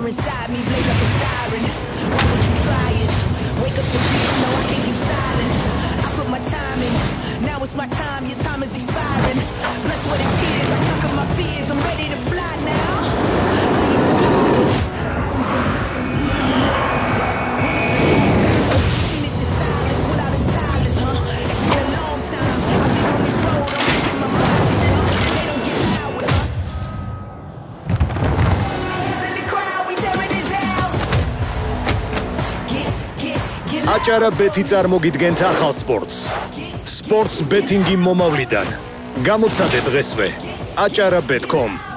inside me blaze like a siren. Why would you try it? Wake up the beast, no, I can't keep silent. I put my time in, now it's my time, your time is expiring. Blessed with the tears, I conquer my fears, I'm ready to fly now. I am the pilot. Seen it this silence without a stylist, huh? It's been a long time, I've been on this road, I'm making my mileage, huh? They don't get loud with, huh? Hands in the crowd, we tearing it down. Get loud. აჭარა ბეთი წარმოგიდგენთ ახალ სპორტს. სპორტს ბეთინგი მომავლიდან. გამოცადე დღესვე. acara.com